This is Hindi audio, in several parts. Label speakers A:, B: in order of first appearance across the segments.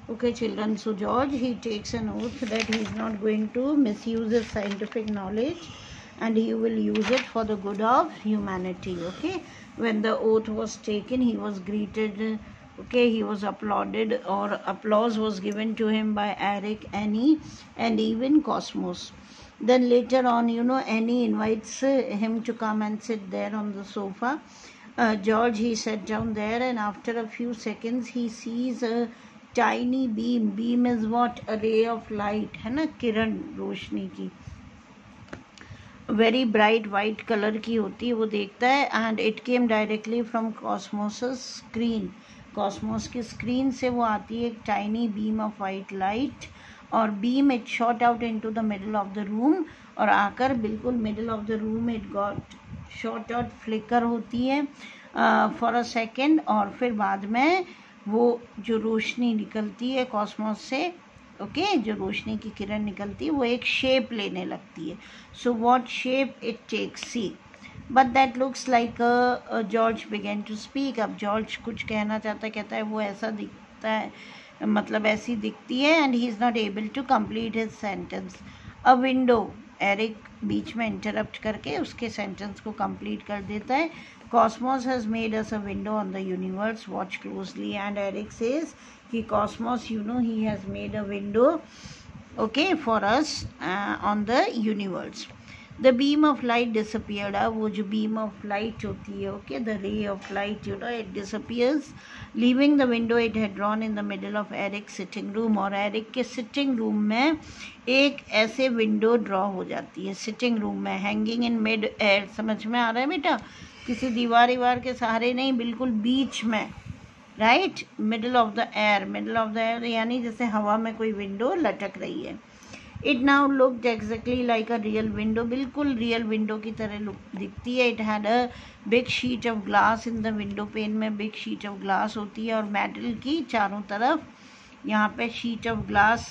A: Okay, children, so George, he takes an oath that he is not going to misuse his scientific knowledge and he will use it for the good of humanity. Okay, when the oath was taken, he was greeted, okay, he was applauded, or applause was given to him by Eric, Annie, and even Cosmos. Then later on, Annie invites him to come and sit there on the sofa. George, he sat down there, and after a few seconds he sees a tiny beam is what, a ray of light है ना, किरण रोशनी की, वेरी ब्राइट वाइट कलर की होती है, वो देखता है, and it came directly from cosmos screen, cosmos की स्क्रीन से वो आती है एक tiny beam of white light, और beam it shot out into the middle of the room, और आकर बिल्कुल middle of the room it got shot out, flicker होती है फॉर अ सेकेंड, और फिर बाद में वो जो रोशनी निकलती है कॉस्मोस से, ओके, जो रोशनी की किरण निकलती है वो एक शेप लेने लगती है. So what shape it takes, see, but that looks like George begin to speak. अब जॉर्ज कुछ कहना चाहता है, कहता है वो ऐसा दिखता है, मतलब ऐसी दिखती है, and he is not able to complete his sentence. A window, Eric बीच में इंटरप्ट करके उसके सेंटेंस को कंप्लीट कर देता है. Cosmos has made us a window on the universe. Watch closely. And Eric says, "Ki Cosmos, he has made a window, okay, for us on the universe." The beam of light disappeared. वो जो beam of light होती है, okay, the ray of light, it disappears, leaving the window it had drawn in the middle of Eric's sitting room. और Eric के sitting room में एक ऐसे window draw हो जाती है sitting room में, hanging in mid air. समझ में आ रहा है बेटा? किसी दीवार के सहारे नहीं, बिल्कुल बीच में, right, middle of the air, यानी जैसे हवा में कोई विंडो लटक रही है. It now looked exactly like a real window, बिल्कुल रियल विंडो की तरह दिखती है. It had a big sheet of glass in the window pane में बिग शीट ऑफ ग्लास होती है, और मेटल की चारों तरफ यहाँ पे शीट ऑफ ग्लास,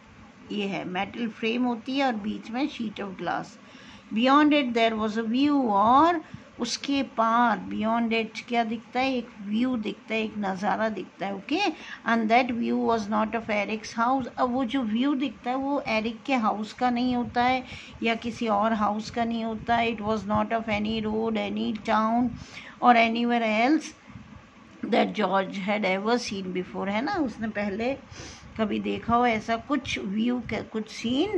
A: ये है मेटल फ्रेम होती है और बीच में sheet of glass. Beyond it there was a view, और उसके पार बियॉन्ड इट क्या दिखता है, एक व्यू दिखता है, एक नज़ारा दिखता है, okay. And that view was not of Eric's house. अब वो जो व्यू दिखता है वो एरिक के हाउस का नहीं होता है या किसी और हाउस का नहीं होता है. It was not of any road, any town और anywhere else that George had ever seen before, है ना, उसने पहले कभी देखा हो ऐसा कुछ व्यू, कुछ सीन